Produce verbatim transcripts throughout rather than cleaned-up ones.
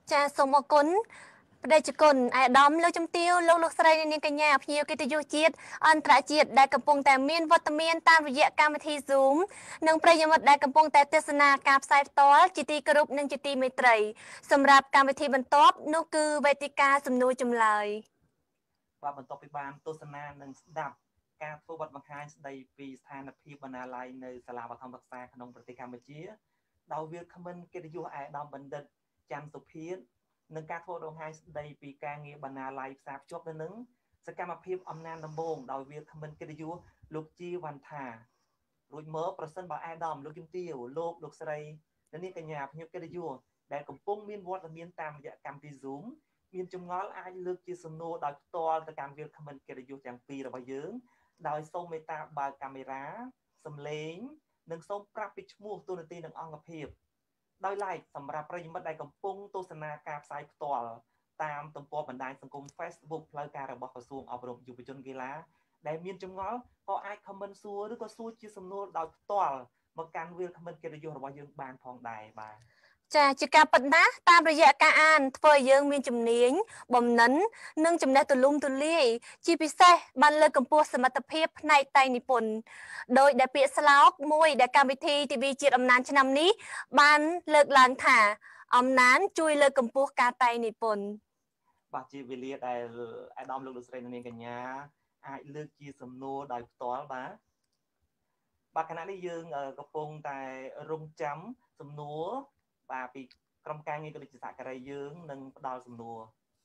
Chaសូមអរគុណប្រតិជនអាដាមលោកជំទាវលោកលោកស្រីនាងកញ្ញាភ្ញៀវកិត្តិយសជាតិអន្តរជាតិដែលកំពុងតែមានវត្តមានតាមរយៈកម្មវិធី Zoom និងប្រិយមិត្តដែលកំពុងតែទស្សនាការផ្សាយផ្ទាល់ជាទីគោរពនិងជាទីមេត្រីសម្រាប់កម្មវិធីបន្ទាប់នោះគឺវេទិកាសំណួរចម្លើយបាទបន្ទាប់ពីបានទស្សនានិងស្ដាប់ការធ្វើបទបង្ហាញស្ដីពីស្ថានភាពបណ្ណាល័យនៅសាលាបឋមសិក្សាក្នុងប្រទេសកម្ពុជាដោយវាគ្មិនកិត្តិយសអាដាមបណ្ឌិតច័ន្ទសុភានឹងការធ្វើបង្ហាញស្ដីពីការងារបណ្ណាល័យផ្សារភ្ជាប់ទៅនឹងសកម្មភាពអំណាចដំបូងដោយវាគ្មិនកិត្តិយសលោកជីវ៉ាន់ថារួចមកប្រសិនបើអាដាមលោកជំទាវលោកលោកស្រីនិងនាងកញ្ញាភ្ញៀវកិត្តិយសដែលកំពុងមានវត្តមានតាមរយៈកម្មវិធី Zoom មានចម្ងល់អាចលើកជាសំណួរដោយផ្ទាល់ទៅកាន់វាគ្មិនកិត្តិយសទាំងពីររបស់យើងដោយសូមមេត្តាបើកកាមេរ៉ាសំឡេងនិងសូមប្រាប់ពីឈ្មោះទូនាទីនិងអង្គភាពដោយឡែកសម្រាប់ប្រិយមិត្តដែលកំពុងទស្សនាការផ្សាយផ្ទាល់តាមទំព័របណ្ដាញសង្គម Facebook ផ្លូវការរបស់ក្រសួងអប់រំយុវជនកីឡាដែលមានចម្ងល់ក៏អាច comment សួរឬក៏សួរជាសំណួរដោយផ្ទាល់មកកាន់វាគ្មិនកិត្តិយសរបស់យើងបានផងដែរបាទចាជាការពិតណាស់តាមរយៈការអានធ្វើឲ្យយើងមានជំនាញបំណិននិងចំណេះទូលំទូលាយជាពិសេសបានលើកកម្ពស់សមត្ថភាពផ្នែកតែងនិពន្ធដោយដែលពាក្យស្លោកមួយដែលកម្មវិធី ទី វី ជាតិអំណានឆ្នាំនេះបានលើកឡើងថាអំណានជួយលើកកម្ពស់ការតែងនិពន្ធបាទជាវេលាដែលអាដាមលោកលោកស្រីនាងកញ្ញាអាចលើកជាសំណួរដោយផ្ទាល់បាទបាទខណៈនេះយើងកំពុងតែរងចាំសំណួរបាទពីក្រុមការងារគណៈសហការីយើងនឹងផ្ដល់សំណួរ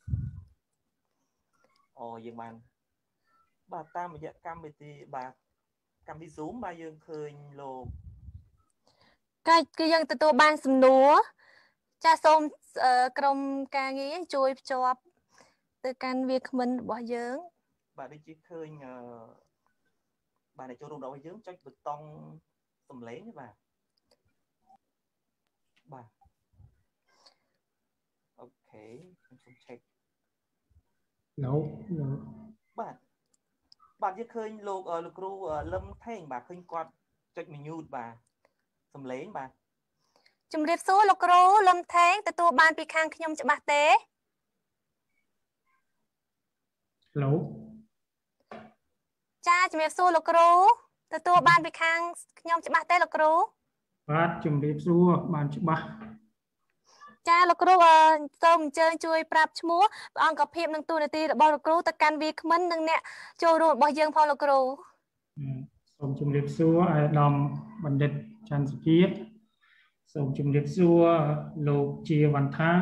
អូយើងបានបាទតាមរយៈកម្មវិធីបាទកម្មវិធី Zoom បាទយើងឃើញលោកកាច់គឺយើងទទួលបានសំណួរចាសសូមក្រុមការងារជួយភ្ជាប់ទៅកាន់វាគ្មិនរបស់យើងបាទដូចជាឃើញអឺបាទអ្នកចូលរួមរបស់យើងចុចប៊ូតុងសំឡេងបាទបាទអូខេខ្ញុំសូម check No no បាទបាទយើងឃើញលោកលោកគ្រូលឹមថេងបាទឃើញគាត់ចុច mute បាទសំឡេងបាទជំរាបសួរលោកគ្រូលឹមថេងទទួលបានពីខាងខ្ញុំច្បាស់ទេ Hello ចាជំរាបសួរលោកគ្រូទទួលបានពីខាងខ្ញុំច្បាស់ទេលោកគ្រូបាទជំរាបសួរបានច្បាស់ចាលោកគ្រូសូមអញ្ជើញជួយប្រាប់ឈ្មោះព្រះអង្គភាពនិងតួនាទីរបស់លោកគ្រូទៅកាន់វាគ្មិននិងអ្នកចូលរួមរបស់យើងផងលោកគ្រូសូមជំរាបសួរអាដាមបណ្ឌិតច័ន្ទសុភាសូមជំរាបសួរលោកជាវណ្ណថា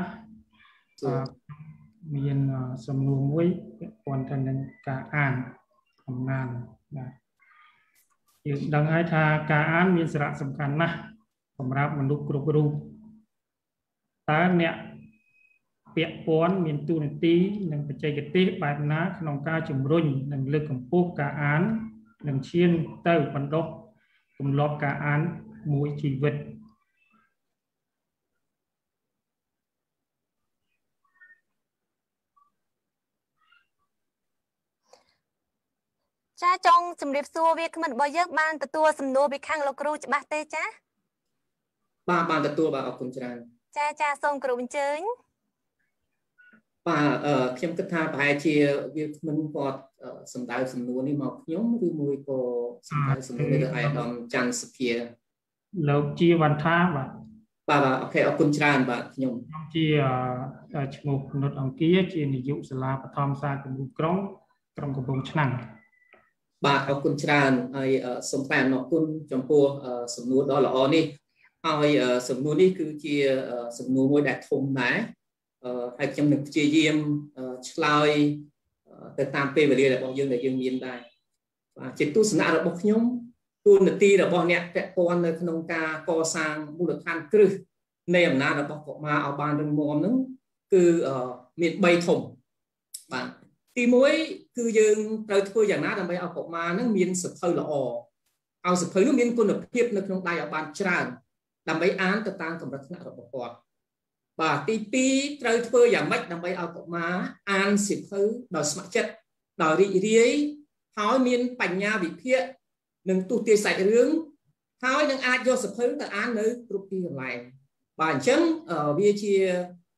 មានសំណួរមួយពាក់ព័ន្ធទៅនឹងការអានអំណានបាទយើងដឹងហើយថាការអានមានសារៈសំខាន់ណាស់សម្រាប់មនុស្សគ្រប់រូបតើអ្នកពាក់ព័ន្ធមានទូនាទីនិងបច្ចេកទេសបែបណាក្នុងការជំរុញនិងលើកកម្ពស់ការអាននិងឈានទៅបណ្ដុះទម្លាប់ការអានមួយជីវិតចាចង់ជម្រាបសួរវាគ្មិនរបស់យើងបានទទួលសំណួរពីខាងលោកគ្រូច្បាស់ទេចាបាទបានទទួលបាទអរគុណច្រើនចាចាសូមគ្រូអញ្ជើញបាទអឺខ្ញុំគិតថាប្រហែលជាវាគ្មិនគាត់សម្ដៅសំណួរនេះមកខ្ញុំឬមួយក៏សម្ដៅសំណួរនេះទៅអាយដាមច័ន្ទសុភាលោកជាវណ្ណថាបាទបាទអូខេអរគុណច្រើនបាទខ្ញុំខ្ញុំជាឈ្មោះគនុតអង្គាជានាយកសាលាបឋមសាគមរូក្រុងក្រុងកំពង់ឆ្នាំងបាទអរគុណច្រើនហើយសូមថ្លែងអំណរគុណចំពោះសំណួរដ៏ល្អនេះហើយសំណួរនេះគឺជាសំណួរមួយដែលធំដែរហើយខ្ញុំនឹងព្យាយាមឆ្លើយទៅតាមពេលវេលារបស់យើងដែលយើងមានដែរបាទជាទស្សនៈរបស់ខ្ញុំទូនាទីរបស់អ្នកពាក់ព័ន្ធនៅក្នុងការកសាងមូលដ្ឋានគ្រឹះនៃអំណាចរបស់កុមារឲ្យបានរឹងមាំហ្នឹងគឺមានបីធំបាទទីមួយគឺយើងត្រូវធ្វើយ៉ាងណាដើម្បីឲ្យកុមារហ្នឹងមានសភៅល្អឲ្យសភៅនោះមានគុណភាពនៅក្នុងដៃឲ្យបានច្រើនដើម្បីអានទៅតាមកម្រិតថ្នាក់របស់គាត់បាទទីពីរត្រូវធ្វើយ៉ាងម៉េចដើម្បីឲ្យកុមារអានសៀវភៅដោយស្ម័គ្រចិត្តដោយរីករាយហើយមានបញ្ញាវិភាគនិងទស្សន៍ទាយសាច់រឿងហើយនឹងអាចយកសៀវភៅទៅអាននៅគ្រប់ទីកន្លែងបាទអញ្ចឹងវាជា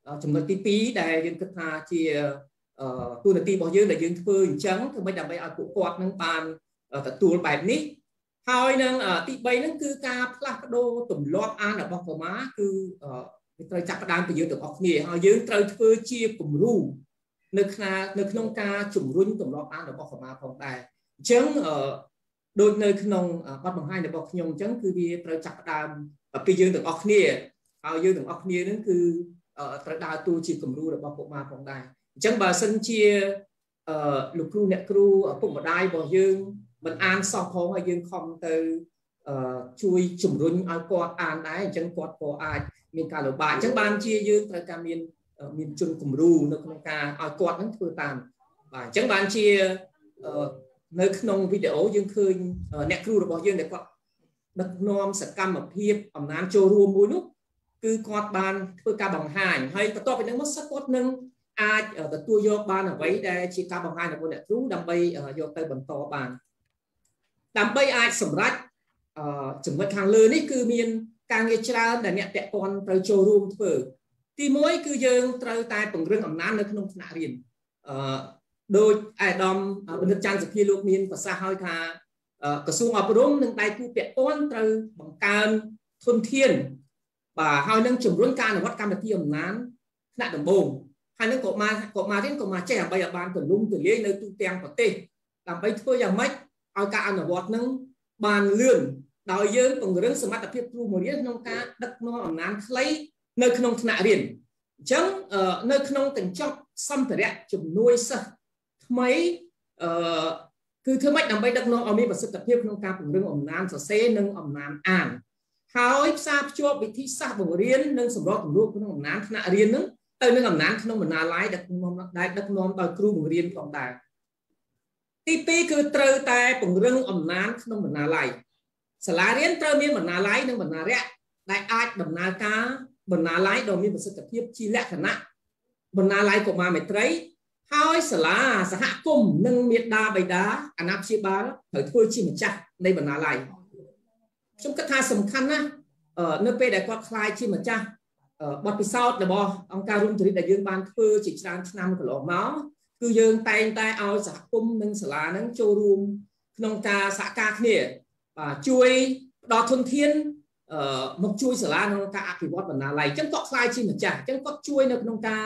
ចំណុចទីពីរដែលយើងគិតថាជាទូនាទីរបស់យើងដែលយើងធ្វើអញ្ចឹងធ្វើម៉េចដើម្បីឲ្យពួកគាត់នឹងបានទទួលបែបនេះហើយនឹងទីបីហ្នឹងគឺការផ្លាស់ប្ដូរទម្លាប់អានរបស់កុមារគឺវាត្រូវចាប់ផ្ដើមពីយើងទាំងអស់គ្នាហើយយើងត្រូវធ្វើជាគំរូនៅក្នុងនៅក្នុងការជំរុញទម្លាប់អានរបស់កុមារផងដែរអញ្ចឹងដូចនៅក្នុងបទបង្ហាញរបស់ខ្ញុំអញ្ចឹងគឺវាត្រូវចាប់ផ្ដើមពីយើងទាំងអស់គ្នាហើយយើងទាំងអស់គ្នានឹងគឺត្រូវដើរតួជាគំរូរបស់កុមារផងដែរអញ្ចឹងបើសិនជាលោកគ្រូអ្នកគ្រូឪពុកម្ដាយរបស់យើងមិនអានសោះផងហើយយើងខំទៅជួយជំរុញឲ្យគាត់អានដែរអញ្ចឹងគាត់ក៏អាចមានការលំបាកអញ្ចឹងបានជាយើងត្រូវការមានមានជនគំរូនៅក្នុងការឲ្យគាត់នឹងធ្វើតាមបាទអញ្ចឹងបានជានៅក្នុងវីដេអូយើងឃើញអ្នកគ្រូរបស់យើងដែលគាត់ដឹកនាំសកម្មភាពអំណាចចូលរួមមួយនោះគឺគាត់បានធ្វើការបង្ហាញហើយបន្ទាប់ពីនោះមកសិស្សគាត់នឹងអាចទទួលយកបានអ្វីដែលជាការបង្ហាញរបស់អ្នកគ្រូដើម្បីយកទៅបន្តបានដើម្បីអាចសម្រេចចំណុចខាងលើនេះគឺមានការងារច្រើនដែលអ្នកពាក់ព័ន្ធត្រូវចូលរួមធ្វើទីមួយគឺយើងត្រូវតែពង្រឹងអំណាចនៅក្នុងថ្នាក់រៀនអឺដោយអាយដាមបណ្ឌិតច័ន្ទសុភាលោកមានប្រសាសន៍ឲ្យថាក្រសួងអប់រំនិងដៃគូពាក់ព័ន្ធត្រូវបង្កើនធនធានបាទហើយនឹងជំរុញការអនុវត្តកម្មវិធីអំណាចថ្នាក់ដំបូងហើយនឹងកុមារកុមាររៀនកុមារចេះដើម្បីឲ្យបានទូលំទូលាយនៅទូទាំងប្រទេសដើម្បីធ្វើយ៉ាងម៉េចឲ្យការអនុវត្តនឹងបានលឿនដោយយើងពង្រឹងសមត្ថភាពគ្រូបង្រៀនក្នុងការដឹកនាំអំណាចខ្លីនៅក្នុងថ្នាក់រៀនអញ្ចឹងនៅក្នុងកញ្ចប់សម្ភារៈជំនួយសិស្សថ្មីអឺគឺធ្វើម៉េចដើម្បីដឹកនាំឲ្យមានប្រសិទ្ធភាពក្នុងការពង្រឹងអំណាចសរសេរនិងអំណាចអានហើយផ្សារភ្ជាប់វិធីសាស្ត្របង្រៀននិងសម្របសម្រួលក្នុងអំណាចថ្នាក់រៀននឹងទៅនឹងអំណាចក្នុងបណ្ណាល័យដឹកនាំដែលដឹកនាំដោយគ្រូបង្រៀនផងដែរទីពីរគឺត្រូវតែពង្រឹងអំណាចក្នុងបណ្ណាល័យសាលារៀនត្រូវមានបណ្ណាល័យនិងបណ្ណារៈដែលអាចដំណើរការបណ្ណាល័យដ៏មានប្រសិទ្ធភាពជាលក្ខណៈបណ្ណាល័យកុមារមេត្រីហើយសាលាសហគមន៍និងមេដាបៃតាអាណាព្យាបាលត្រូវធ្វើជាម្ចាស់នៃបណ្ណាល័យខ្ញុំគិតថាសំខាន់ណាស់នៅពេលដែលគាត់ខ្លាយជាម្ចាស់បទពិសោធន៍របស់អង្គការរួមទរិតដែលយើងបានធ្វើជាច្រើនឆ្នាំកន្លងមកគឺយើងតែងតែឲ្យសហគមន៍និងសាលានឹងចូលរួមក្នុងការសហការគ្នាបាទជួយផ្ដល់ធនធានមកជួយសាលាក្នុងការអភិវឌ្ឍបណ្ណាល័យអញ្ចឹងគាត់ខ្លាយជាម្ចាស់អញ្ចឹងគាត់ជួយនៅក្នុងការ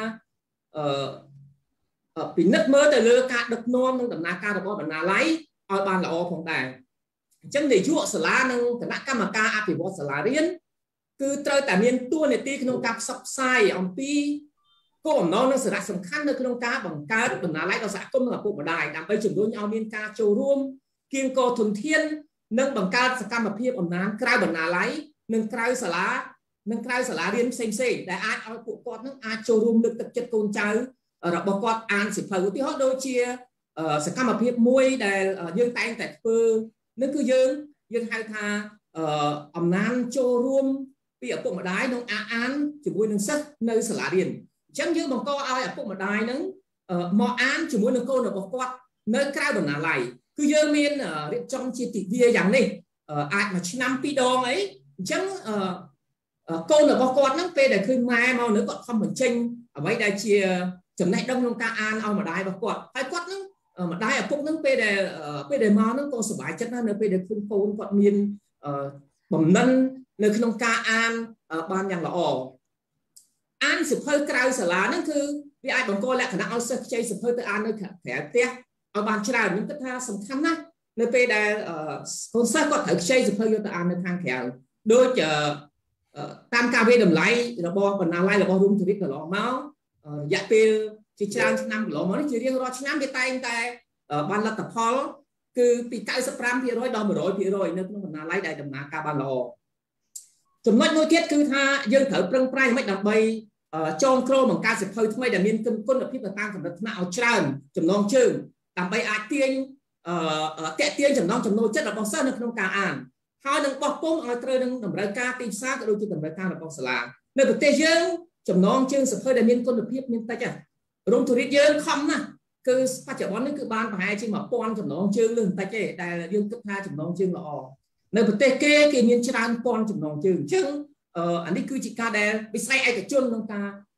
ពិនិត្យមើលទៅលើការដឹកនាំនិងដំណើរការរបស់បណ្ណាល័យឲ្យបានល្អផងដែរអញ្ចឹងនាយកសាលានិងគណៈកម្មការអភិវឌ្ឍសាលារៀនគឺត្រូវតែមានតួនាទីក្នុងការផ្សព្វផ្សាយអំពីគោលបំណងនិងសារៈសំខាន់នៅក្នុងការបង្កើតបណ្ណាល័យដល់សហគមន៍និងឪពុកម្ដាយដើម្បីជំរុញឲ្យមានការចូលរួមគៀងគរធនធាននិងបង្កើតសកម្មភាពអំណាចក្រៅបណ្ណាល័យនិងក្រៅសាលានិងក្រៅសាលារៀនផ្សេងៗដែលអាចឲ្យពួកគាត់នឹងអាចចូលរួមលើកទឹកចិត្តកូនចៅរបស់គាត់អានសៀវភៅឧទាហរណ៍ដូចជាសកម្មភាពមួយដែលយើងតែងតែធ្វើនោះគឺយើងយើងហៅថាអំណាចចូលរួមពីឪពុកម្ដាយក្នុងអាអានជាមួយនឹងសិស្សនៅសាលារៀនអញ្ចឹងយើងបង្កឲ្យឪពុកម្ដាយនឹងមកអានជាមួយនឹងកូនរបស់គាត់នៅក្រៅបណ្ណាល័យគឺយើងមានរៀបចំជាទិវាយ៉ាងនេះអាចមួយឆ្នាំពីរដងអីអញ្ចឹងកូនរបស់គាត់ហ្នឹងពេលដែលឃើញម៉ែមកនៅគាត់ខំបញ្ចេញអ្វីដែលជាចំណេះដឹងក្នុងការអានឲ្យម្ដាយរបស់គាត់ហើយគាត់ហ្នឹងម្ដាយឪពុកហ្នឹងពេលដែលពេលដែលមកហ្នឹងក៏សប្បាយចិត្តណាស់នៅពេលដែលឃើញកូនគាត់មានបំណិននៅក្នុងការអានបានយ៉ាងល្អអានសៀវភៅក្រៅសាលាហ្នឹងគឺវាអាចបង្កលក្ខណៈឲ្យសិស្សខ្ចីសៀវភៅទៅអាននៅក្រៅផ្ទះឲ្យបានច្រើនខ្ញុំគិតថាសំខាន់ណាស់នៅពេលដែលកូនសិស្សគាត់ត្រូវខ្ចីសៀវភៅយកទៅអាននៅខាងក្រៅដូចតាមការវិតម្លៃរបស់បណ្ណាល័យរបស់រួមទរិតកន្លងមករយៈពេលជាច្រើនឆ្នាំកន្លងមកនេះជារៀងរាល់ឆ្នាំវាតែងតែបានលទ្ធផលគឺពី 九十五ភាគរយ ដល់ một trămភាគរយ នៅក្នុងបណ្ណាល័យដែលដំណើរការបានល្អចំណុចមួយទៀតគឺថាយើងត្រូវប្រឹងប្រែងមិនដើម្បីចងក្រងបង្កើតសៀវភៅថ្មីដែលមានគុណភាពទៅតាមកម្រិតថ្នាក់ឲ្យច្រើនចំណងជើងដើម្បីអាចទាញតាក់ទាញចំណងចំណូលចិត្តរបស់សិស្សនៅក្នុងការអានហើយនឹងបោះពុម្ពឲ្យត្រូវនឹងតម្រូវការទីផ្សារក៏ដូចជាតម្រូវការរបស់សាលានៅប្រទេសយើងចំណងជើងសៀវភៅដែលមានគុណភាពមានតិចរួមទូរិតយើងខំណាស់គឺបច្ចុប្បន្ននេះគឺបានប្រហែលជា một nghìn ចំណងជើងលើបន្តិចទេដែលយើងគិតថាចំណងជើងល្អនៅប្រទេសគេគេមានច្រើនពាន់ចំណងជើងអញ្ចឹងអានេះគឺជាការដែលវិស័យឯកជនក្នុងការ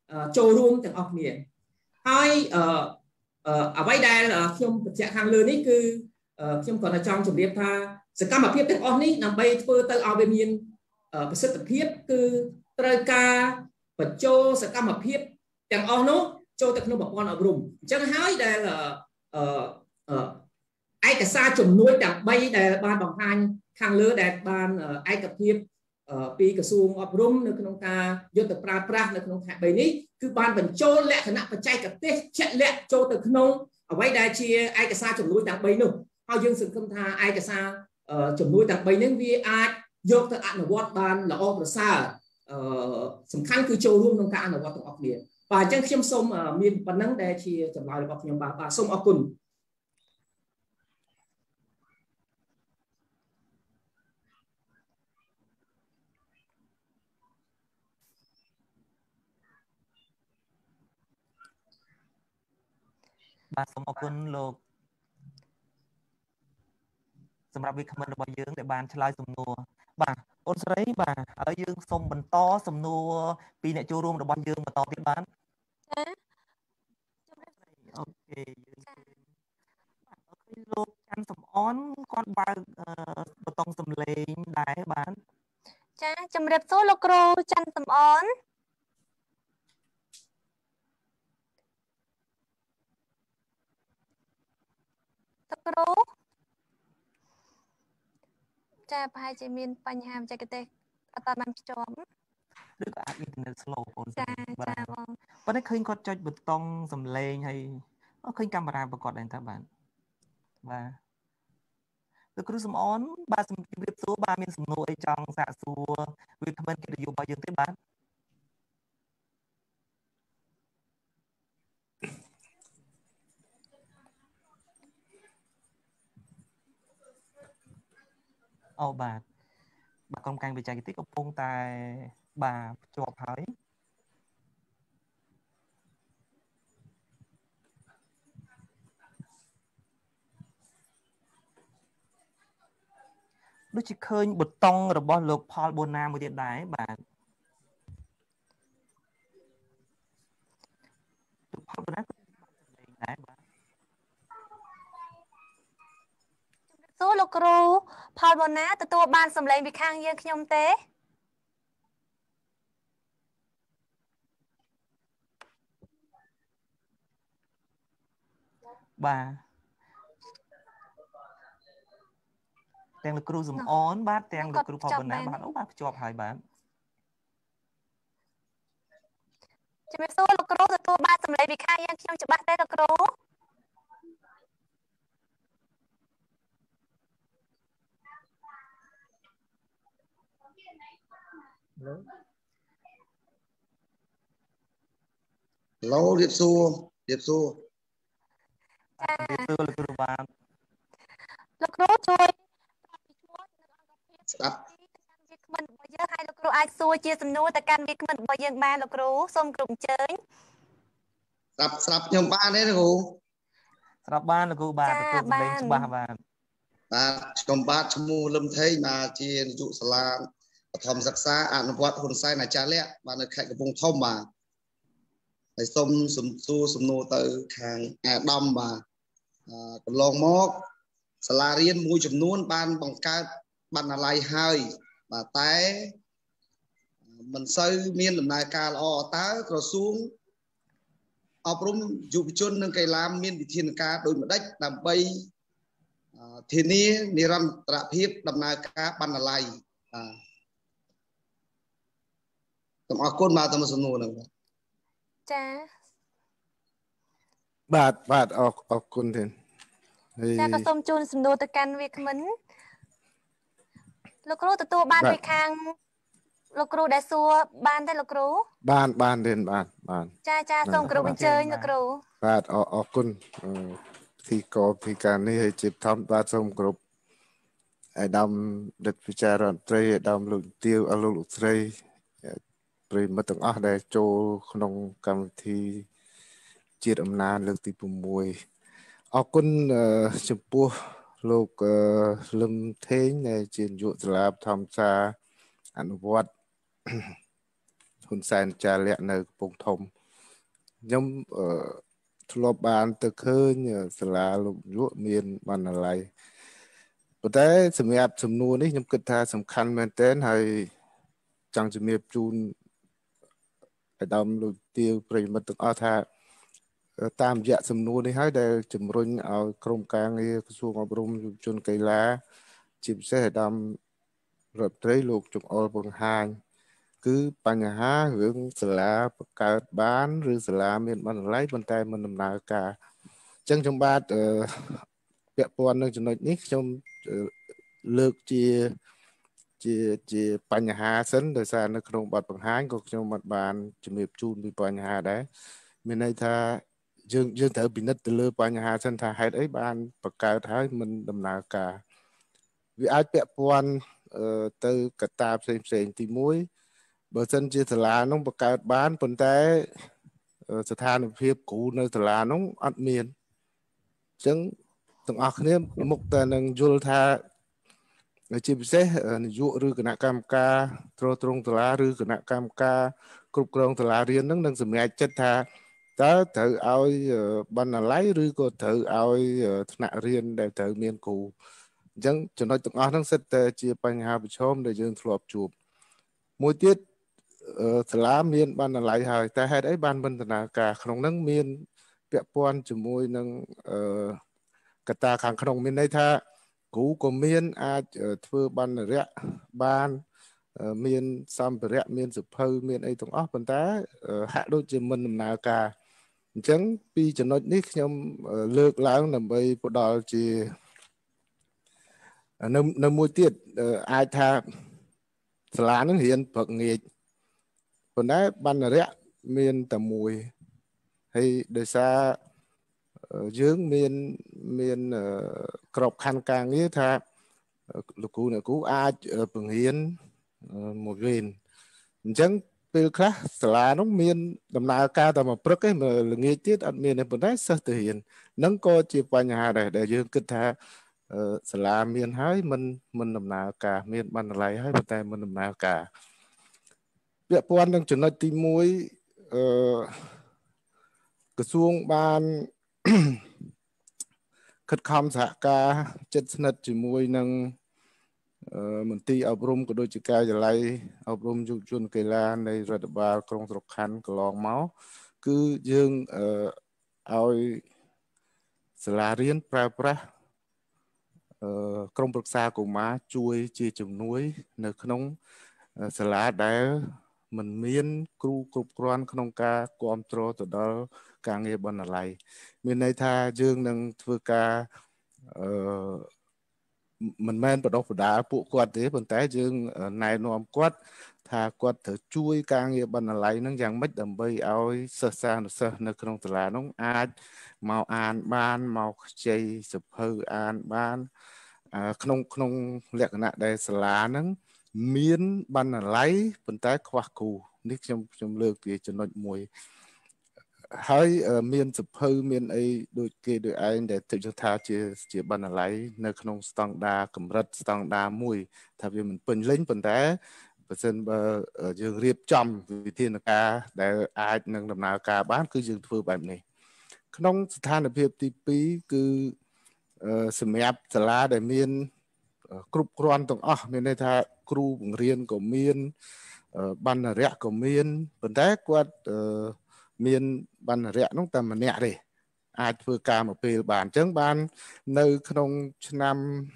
ចូលរួមទាំងអស់គ្នាហើយអឺអ្វីដែលខ្ញុំបញ្ជាក់ខាងលើនេះគឺខ្ញុំគាត់តែចង់ជម្រាបថាសកម្មភាពទាំងអស់នេះដើម្បីធ្វើទៅឲ្យវាមានប្រសិទ្ធភាពគឺត្រូវការបញ្ចូលសកម្មភាពទាំងអស់នោះចូលទៅក្នុងប្រព័ន្ធអប់រំអញ្ចឹងហើយដែលឯកសារជំនួយទាំងបីដែលបានបង្ហាញខាងលើដែលបានឯកភាពពីក្រសួងអប់រំនៅក្នុងការយកទៅប្រើប្រាស់នៅក្នុងខែបីនេះគឺបានបញ្ចូលលក្ខណៈបច្ចេកទេសជាក់លាក់ចូលទៅក្នុងអ្វីដែលជាឯកសារជំនួយទាំងបីនោះហើយយើងសង្ឃឹមថាឯកសារជំនួយទាំងបីនេះវាអាចយកទៅអនុវត្តបានល្អប្រសើរសំខាន់គឺចូលរួមក្នុងការអនុវត្តទាំងអស់គ្នាបាទអញ្ចឹងខ្ញុំសូមមានប៉ុណ្ណឹងដែលជាចម្លើយរបស់ខ្ញុំបាទបាទសូមអរគុណបាទសូមអរគុណលោកសម្រាប់វាគ្មិនរបស់យើងដែលបានឆ្លើយសំណួរបាទអូនស្រីបាទហើយយើងសូមបន្តសំណួរពីអ្នកចូលរួមរបស់យើងបន្តទៀតបានចាអូខេយើងបាទអូខេលោកច័ន្ទសំអនគាត់បើកប៊ូតុងសំឡេងដែរបាទចាជំរាបសួរលោកគ្រូច័ន្ទសំអនលោកគ្រូចាប្រហែលជាមានបញ្ហាបច្ចេកទេសអត់បានភ្ជាប់ឬក៏អាចអ៊ីនធឺណិត slow បងចាចាបងប៉ុន្តែឃើញគាត់ចុចប៊ូតុងសំឡេងហើយឃើញកាមេរ៉ាប្រកបដែរតើបាទបាទលោកគ្រូសំអនបាទជំរាបសួរបាទមានសំណួរអីចង់សាកសួរវាគ្មិនកិត្តិយសរបស់យើងទេបាទអូបាទបាទក្រុមការវិច័យតិចកំពុងតែបាទភ្ជាប់ហើយដូចជាឃើញប៊ូតុងរបស់លោកផលបូណាមួយទៀតដែរបាទលោកផលបូណាក៏បានសម្លេងដែរបាទសួរលោកគ្រូផលបូណាទទួលបានសម្លេងពីខាងយើងខ្ញុំទេបាទទាំងលោកគ្រូសំអនបាទទាំងលោកគ្រូផលបូណាបាទអូបាទភ្ជាប់ហើយបាទជំរាបសួរលោកគ្រូទទួលបានសម្លេងពីខាងយើងខ្ញុំច្បាស់ទេលោកគ្រូឡូរៀបសួររៀបសួរចារៀបសួរលោកគ្រូបាទលោកគ្រូជួយស្ដាប់វាគ្មិនរបស់យើងឲ្យលោកគ្រូអាចសួរជាសំណួរទៅកាន់វាគ្មិនរបស់យើងបានលោកគ្រូសូមគ្រូអញ្ជើញស្ដាប់ស្ដាប់ខ្ញុំបានទេលោកគ្រូស្ដាប់បានលោកគ្រូបាទទទួលសម្លេងច្បាស់បាទបាទខ្ញុំបាទឈ្មោះលឹមថេងបាទជានាយកសាលាបឋមសិក្សាអនុវត្តហ៊ុនសែនអាចារ្យលក្ខបាទនៅខេត្តកំពង់ធំបាទហើយសូមសំសួរសំណួរទៅខាងអាដាមបាទកន្លងមកសាលារៀនមួយចំនួនបានបង្កើតបណ្ណាល័យហើយបាទតែមិនសូវមានដំណើរការល្អតើក្រសួងអប់រំយុវជននិងកីឡាមានវិធានការដូចម្ដេចដើម្បីធានានិរន្តរភាពដំណើរការបណ្ណាល័យបាទសូមអរគុណបាទតាមសំណួរហ្នឹងចាបាទបាទអរអរគុណទេចាក៏សូមជូនសំណួរទៅកាន់វាគ្មិនលោកគ្រូទទួលបានពីខាងលោកគ្រូដែលសួរបានទេលោកគ្រូបានបានទេបានបានចាចាសូមគ្រូអញ្ជើញលោកគ្រូបាទអរអរគុណទីកោពីការនេះឲ្យជាធម្មបាទសូមគោរពអាដាមដិតវិចាររដ្ឋត្រីអាដាមលោកទាវអលោកលោកស្រីប្រិយមិត្តទាំងអស់ដែលចូលក្នុងកម្មវិធីជាតិអំណាចលើកទី៦អរគុណចំពោះលោកលឹមថេងដែលជានាយកសាលាបឋមសាអនុវត្តហ៊ុនសែនចាលៈនៅកំពង់ធំខ្ញុំអឺធ្លាប់បានទៅឃើញសាលាលោកយុមានបណ្ណាល័យប៉ុន្តែសម្រាប់ចំនួននេះខ្ញុំគិតថាសំខាន់មែនទែនហើយចង់ជំរាបជូនអាដាមលោកទាវប្រិយមិត្តទាំងអស់ថាតាមរយៈសំណួរនេះហើយដែលជំរុញឲ្យក្រុមការងារក្រសួងអប់រំយុវជនកីឡាជាពិសេសអាដាមរដ្ឋមន្ត្រីលោកចង្អុលបង្ហាញគឺបញ្ហារឿងសាលាបង្កើតបានឬសាលាមានបណ្ណាល័យប៉ុន្តែមិនដំណើរការអញ្ចឹងខ្ញុំបាទពាក់ព័ន្ធនឹងចំណុចនេះខ្ញុំលើកជាជាជាបញ្ហាសិនដោយសារនៅក្នុងបទបង្ហាញក៏ខ្ញុំមិនបានជំរាបជូនពីបញ្ហាដែរមានន័យថាយើងយើងត្រូវពិនិត្យទៅលើបញ្ហាសិនថាហេតុអីបានបង្កើតហើយមិនដំណើរការវាអាចពាក់ព័ន្ធទៅកត្តាផ្សេងផ្សេងទីមួយបើសិនជាសាលានោះបង្កើតបានប៉ុន្តែស្ថានភាពគ្រូនៅសាលានោះអត់មានអញ្ចឹងទាំងអស់គ្នាមុខតែនឹងយល់ថាជាពិសេសនាយកឬគណៈកម្មការត្រួតត្រងសាលាឬគណៈកម្មការគ្រប់គ្រងសាលារៀននឹងនឹងសម្រេចចិត្តថាតើត្រូវឲ្យបណ្ណាល័យឬក៏ត្រូវឲ្យថ្នាក់រៀនដែលត្រូវមានគ្រូអញ្ចឹងចំណុចទាំងអស់ហ្នឹងសិតតែជាបញ្ហាប្រឈមដែលយើងធ្លាប់ជួបមួយទៀតសាលាមានបណ្ណាល័យហើយតែហេតុអីបានមិនដំណើរការក្នុងហ្នឹងមានពាក់ព័ន្ធជាមួយនឹងកត្តាខាងក្នុងមានន័យថាគ្រូក៏មានអាចធ្វើបណ្ណារៈបានមានសម្ភារៈមានសភៅមានអីទាំងអស់ប៉ុន្តែហាក់ដូចជាមិនដំណើរការអញ្ចឹងពីចំណុចនេះខ្ញុំលើកឡើងដើម្បីផ្ដល់ជានៅនៅមួយទៀតអាចថាសាលានឹងរៀនព្រឹកងាយប៉ុន្តែបណ្ណារៈមានតែមួយហើយដោយសារយើងមានមានក្របខ័ណ្ឌការងារថាលោកគ្រូអ្នកគ្រូអាចបង្រៀនមួយវេនអញ្ចឹងពេលខ្លះសាលានោះមានដំណើរការតែមួយព្រឹកឯងល្ងាចទៀតអត់មានទេប៉ុន្តែសិស្សទៅរៀនហ្នឹងក៏ជាបញ្ហាដែរដែលយើងគិតថាសាលាមានហើយមិនមិនដំណើរការមានបណ្ណាល័យហើយប៉ុន្តែមិនដំណើរការពាក់ព័ន្ធនឹងចំណុចទីមួយអឺក្រសួងបានខិតខំសហការជិតស្និទ្ធជាមួយនឹងមន្ទីរអប់រំក៏ដូចជាការិយាល័យអប់រំយុវជនកីឡានៃរដ្ឋបាលក្រុងស្រុកខណ្ឌកន្លងមកគឺយើងឲ្យសាលារៀនប្រើប្រាស់ក្រុមប្រឹក្សាកុមារជួយជាជំនួយនៅក្នុងសាលាដែលមិនមានគ្រូគ្រប់គ្រាន់ក្នុងការគ្រប់គ្រងទៅដល់ការងារបណ្ណាល័យមានន័យថាយើងនឹងធ្វើការអឺមិនមែនបដិបដាពួកគាត់ទេប៉ុន្តែយើងណែនាំគាត់ថាគាត់ត្រូវជួយការងារបណ្ណាល័យនឹងយ៉ាងម៉េចដើម្បីឲ្យសិស្សានុសិស្សនៅក្នុងសាលានោះអាចមកអានបានមកខ្ចីសភៅអានបានក្នុងក្នុងលក្ខណៈដែលសាលាហ្នឹងមានបណ្ណាល័យប៉ុន្តែខ្វះគ្រូនេះខ្ញុំខ្ញុំលើកជាចំណុចមួយហើយមានសភៅមានអីដូចគេដូចឯងដែលទឹកយើងថាជាជាបណ្ណាល័យនៅក្នុងស្តង់ដារកម្រិតស្តង់ដារមួយថាវាមិនពេញលេញប៉ុន្តែបើសិនបើយើងរៀបចំវិធានការដែលអាចនឹងដំណើរការបានគឺយើងធ្វើបែបនេះក្នុងស្ថានភាពទីពីរគឺសម្រាប់សាលាដែលមានគ្រប់គ្រាន់ទាំងអស់មានន័យថាគ្រូបង្រៀនក៏មានបណ្ណារៈក៏មានប៉ុន្តែគាត់មានបណ្ណារៈនោះតែម្នាក់ទេអាចធ្វើការមួយពេលបានអញ្ចឹងបាននៅក្នុងឆ្នាំ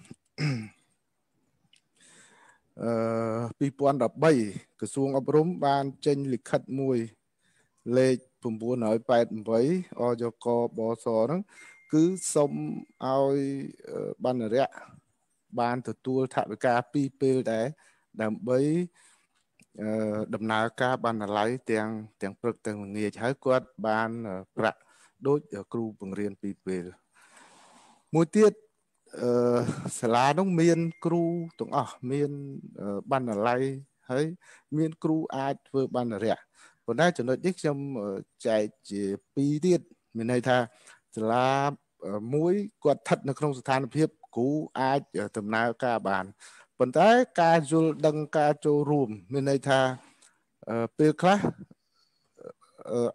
អឺពីរពាន់ដប់បីក្រសួងអប់រំបានចេញលិខិតមួយលេខ៩៨៨អយកបសហ្នឹងគឺសុំឲ្យបណ្ណារៈបានទទួលថវិកាពីរពេលដែរដើម្បីដំណើរការបណ្ណាល័យទាំងទាំងព្រឹកទាំងល្ងាចហើយគាត់បានប្រាក់ដូចគ្រូបង្រៀនពីរពេលមួយទៀតអឺសាលានោះមានគ្រូទាំងអស់មានបណ្ណាល័យហើយមានគ្រូអាចធ្វើបណ្ណារៈប៉ុន្តែចំណុចនេះខ្ញុំចែកជាពីរទៀតមានន័យថាសាលាមួយគាត់ស្ថិតនៅក្នុងស្ថានភាពគ្រូអាចដំណើរការបានប៉ុន្តែការយល់ដឹងការចូលរួមមានន័យថាពេលខ្លះអត់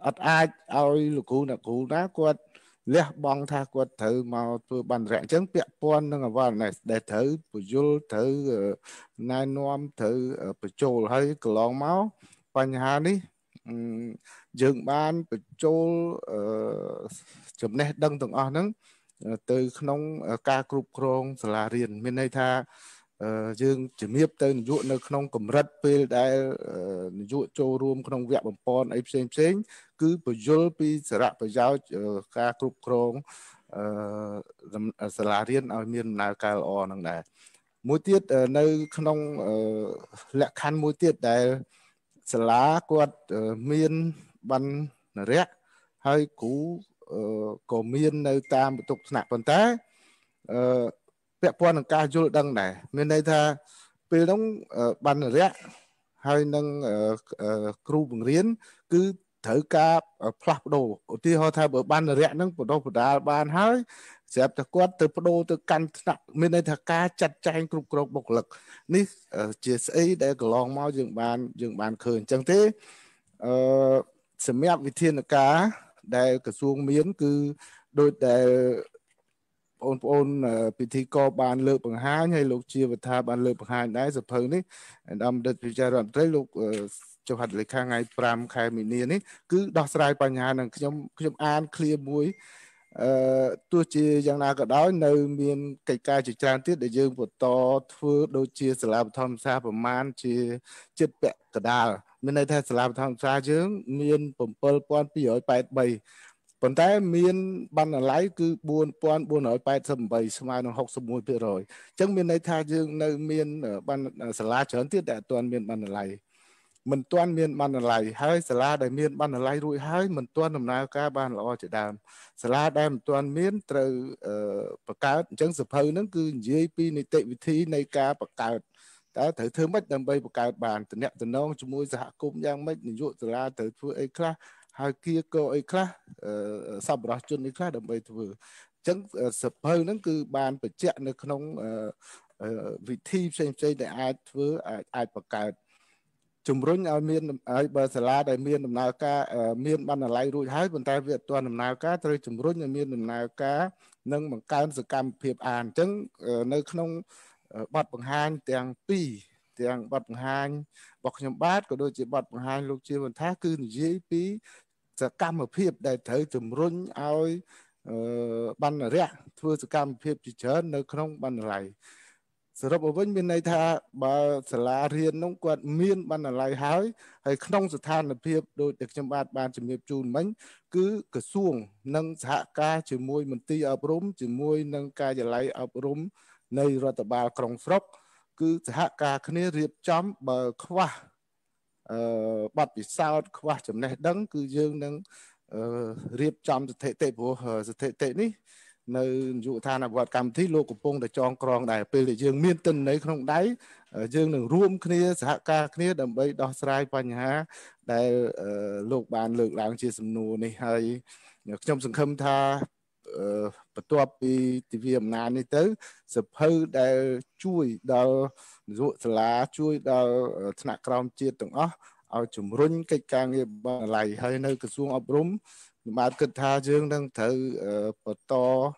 អត់អាចឲ្យលោកគ្រូអ្នកគ្រូណាគាត់លះបង់ថាគាត់ត្រូវមកធ្វើបណ្ឌរៈអញ្ចឹងពាក់ព័ន្ធនឹងអវ៉ានេះដែលត្រូវពយល់ត្រូវណែនាំត្រូវបញ្ចូលហើយកន្លងមកបញ្ហានេះយើងបានបញ្ចូលចំណេះដឹងទាំងអស់ហ្នឹងទៅក្នុងការគ្រប់គ្រងសាលារៀនមានន័យថាយើងជំរាបទៅនាយកនៅក្នុងកម្រិតពេលដែលនាយកចូលរួមក្នុងវគ្គបំពន់អីផ្សេងផ្សេងគឺពយល់ពីសារៈប្រយោជន៍ការគ្រប់គ្រងសាលារៀនឲ្យមានដំណើរការល្អហ្នឹងដែរមួយទៀតនៅក្នុងលក្ខខណ្ឌមួយទៀតដែលសាលាគាត់មានបណ្ណរៈហើយគ្រូក៏មាននៅតាមបន្ទប់ថ្នាក់ប៉ុន្តែអឺពាក់ព័ន្ធនឹងការយល់ដឹងដែរមានន័យថាពេលហ្នឹងបណ្ណរៈហើយនឹងគ្រូបង្រៀនគឺត្រូវការផ្លាស់ប្ដូរឧទាហរណ៍ថាបើបណ្ណរៈហ្នឹងបដោះបដាលបានហើយស្រាប់តែគាត់ទៅបដូរទៅកាន់ថ្នាក់មានន័យថាការចាត់ចែងគ្រប់គ្រងបុគ្គលិកនេះជាស្អីដែលកន្លងមកយើងបានយើងបានឃើញអញ្ចឹងទេអឺសម្រាប់វិធានការដែលក្រសួងមានគឺដូចដែលបងប្អូនពិធីករបានលើកបង្ហាញហើយលោកជាវថាបានលើកបង្ហាញដែរសភៅនេះអាដាមដិតវិចាររដ្ឋមន្ត្រីលោកចុះហត្ថលេខាថ្ងៃប្រាំខែមីនានេះគឺដោះស្រាយបញ្ហានឹងខ្ញុំខ្ញុំអានឃ្លាមួយអឺទោះជាយ៉ាងណាក៏ដោយនៅមានកិច្ចការជាច្រើនទៀតដែលយើងបន្តធ្វើដូចជាសាលាបឋមសាស្ត្រប្រមាណជាជិតពាក់កណ្ដាលមានន័យថាសាលាបឋមសាស្ត្រយើងមានbảy nghìn hai trăm tám mươi baប៉ុន្តែមានបណ្ណាល័យគឺbốn nghìn bốn trăm tám mươi támស្មើនឹងหกสิบเอ็ด%អញ្ចឹងមានន័យថាយើងនៅមានបណ្ណាសាលាច្រើនទៀតដែលអត់ទាន់មានបណ្ណាល័យមិនទាន់មានបណ្ណាល័យហើយសាលាដែលមានបណ្ណាល័យរួចហើយមិនទាន់ដំណើរការបានល្អជាដើមសាលាដែលមិនទាន់មានត្រូវបង្កើតអញ្ចឹងសភៅហ្នឹងគឺនិយាយពីនីតិវិធីនៃការបង្កើតតើត្រូវធ្វើម៉េចដើម្បីបង្កើតបានតំណែងតំណងជាមួយសហគមន៍យ៉ាងម៉េចនាយកសាលាត្រូវធ្វើអីខ្លះហើយគៀកោអីខ្លះសប្បុរសជនអីខ្លះដើម្បីធ្វើអញ្ចឹងសភៅហ្នឹងគឺបានបញ្ជាក់នៅក្នុងវិធីផ្សេងៗដែលអាចធ្វើអាចបង្កើតជំរុញឲ្យមានឲ្យបើសាលាដែលមានដំណើរការមានបណ្ណាល័យរួចហើយប៉ុន្តែវាអត់ទាន់ដំណើរការត្រូវជំរុញឲ្យមានដំណើរការនិងបង្កើនសកម្មភាពអានអញ្ចឹងនៅក្នុងបទបង្ហាញទាំងពីរទាំងបទបង្ហាញរបស់ខ្ញុំបាទក៏ដូចជាបទបង្ហាញលោកជាវន្តាគឺនិយាយពីសកម្មភាពដែលត្រូវជំរុញឲ្យបណ្ណារៈធ្វើសកម្មភាពជាច្រើននៅក្នុងបណ្ណាល័យសរុបមកវិញមានន័យថាបើសាលារៀននោះគាត់មានបណ្ណាល័យហើយហើយក្នុងស្ថានភាពដូចដែលខ្ញុំបាទបានជំរាបជូនមិញគឺក្រសួងនិងសហការជាមួយមន្ទីរអប់រំជាមួយនឹងការិយាល័យអប់រំនៃរដ្ឋបាលក្រុងស្រុកគឺសហការគ្នារៀបចំបើខ្វះអឺបទពិសោធន៍ខ្វះចំណេះដឹងគឺយើងនឹងរៀបចំស្ថិតិព្រោះស្ថិតិនេះនៅនាយកដ្ឋានអភិវឌ្ឍកម្មវិធីលោកកំពុងតែចងក្រងដែរពេលដែលយើងមានទិន្នន័យក្នុងដៃយើងនឹងរួមគ្នាសហការគ្នាដើម្បីដោះស្រាយបញ្ហាដែលលោកបានលើកឡើងជាសំណួរនេះហើយខ្ញុំសង្ឃឹមថាបន្ទាប់ពីទិវាអំណាចនេះទៅសភៅដែលជួយដល់នាយកសាលាជួយដល់ថ្នាក់ក្រោមជាតិទាំងអស់ឲ្យជំរុញកិច្ចការងារបណ្ណាល័យហើយនៅក្រសួងអប់រំខ្ញុំបាទគិតថាយើងនឹងត្រូវបន្ត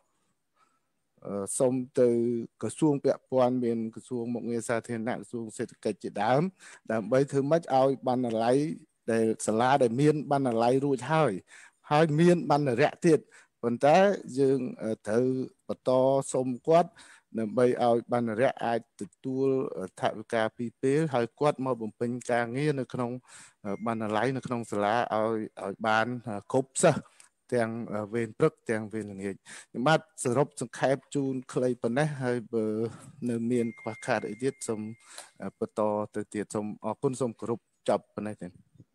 សូមទៅក្រសួងពាក់ព័ន្ធមានក្រសួងមុខងារសាធារណៈក្រសួងសេដ្ឋកិច្ចជាដើមដើម្បីធ្វើម៉េចឲ្យបណ្ណាល័យដែលសាលាដែលមានបណ្ណាល័យរួចហើយហើយមានបណ្ណារៈទៀតប៉ុន្តែយើងត្រូវបន្តសូមគាត់ដើម្បីឲ្យបណ្ណារៈអាចទទួលថវិកាពីរពេលហើយគាត់មកបំពេញការងារនៅក្នុងបណ្ណាល័យនៅក្នុងសាលាឲ្យឲ្យបានគ្រប់សិស្សទាំងវេនព្រឹកទាំងវេនល្ងាចខ្ញុំបាទសរុបសង្ខេបជូនខ្លីប៉ុណ្ណេះហើយបើនៅមានខ្វះខាតអីទៀតសូមបន្តទៅទៀតសូមអរគុណសូមគោរពចប់ប៉ុណ្ណេះទេ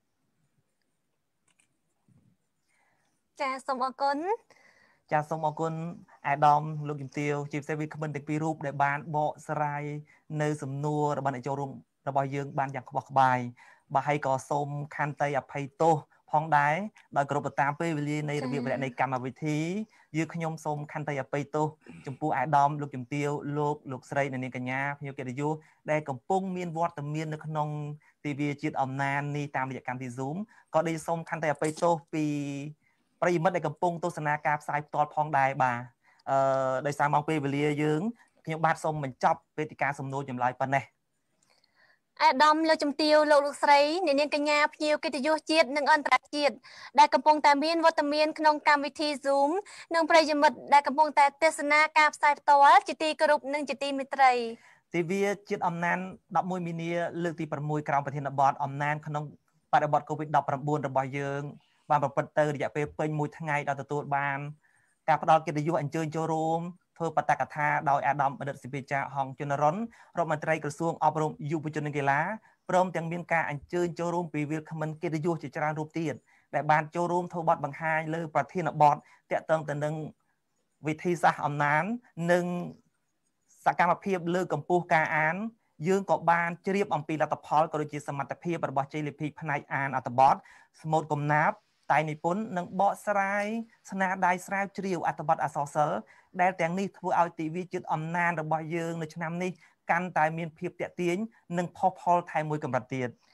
ចាសូមអរគុណចាសូមអរគុណអាដាមលោកជំទាវជាពិសេសវាគ្មិនទាំងពីររូបដែលបានបកស្រាយនៅសំណួររបស់អ្នកចូលរួមរបស់យើងបានយ៉ាងខ្វះក្បាយបាទហើយក៏សូមខន្តីអភ័យទោសផផងដែរដោយគោរពតាមពេលវេលានៃរបៀបនៃកម្មវិធីយើងខ្ញុំសូមខន្តីអភ័យទោសចំពោះអាដាមលោកជំទាវលោកលោកស្រីនិងនាងកញ្ញាភ្ញៀវកិត្តិយសដែលកំពុងមានវត្តមាននៅក្នុងទិវាជាតិអំណាននេះតាមរយៈកម្មវិធី Zoom ក៏ដូចសូមខន្តីអភ័យទោសពីប្រិយមិត្តដែលកំពុងទស្សនាការផ្សាយផ្ទាល់ផងដែរបាទអឺដោយសារម៉ោងពេលវេលាយើងខ្ញុំបាទសូមបញ្ចប់វេទិកាសំណួរចម្លើយប៉ុណ្ណេះអាដាមលោកជំទាវលោកលោកស្រីអ្នកនាងកញ្ញាភ្ញៀវកិត្តិយសជាតិនិងអន្តរជាតិដែលកំពុងតែមានវត្តមានក្នុងកម្មវិធី Zoom និងប្រិយមិត្តដែលកំពុងតែទស្សនាការផ្សាយផ្ទាល់ជាទីគោរពនិងជាទីមេត្រីទិវាជាតិអំណានដប់មួយមីនាលើកទីប្រាំមួយក្រោមប្រធានបទអំណានក្នុងបរិបទ កូវីដ ដប់ប្រាំបួន របស់យើងបានប្រព្រឹត្តទៅរយៈពេលពេញមួយថ្ងៃដល់ទទួលបានការផ្ដល់កិត្តិយសអញ្ជើញចូលរួមធ្វើបដកថាដោយអាដាមបណ្ឌិតសិភេចាហងជុនរុនរដ្ឋមន្ត្រីក្រសួងអប់រំយុវជននិងកីឡាព្រមទាំងមានការអញ្ជើញចូលរួមពីវាគ្មិនកិត្តិយសជាច្រើនរូបទៀតដែលបានចូលរួមធ្វើបទបង្ហាញលើប្រធានបទទាក់ទងទៅនឹងវិធីសាស្ត្រអំណាននិងសកម្មភាពលើកកម្ពស់ការអានយើងក៏បានជ្រាបអំពីលទ្ធផលក៏ដូចជាសមត្ថភាពរបស់ជ័យលាភីផ្នែកអានអត្ថបទស្មូតកំណាព្យតែនិពន្ធនិងបកស្រាយស្នាដៃស្រាវជ្រាវអត្ថបទអក្សរសិល្ប៍ដែលទាំងនេះធ្វើឲ្យទិវាជាតិអំណានរបស់យើងនៅឆ្នាំនេះកាន់តែមានភាពតាក់ទាញនិងផុសផុលថែមមួយកម្រិតទៀត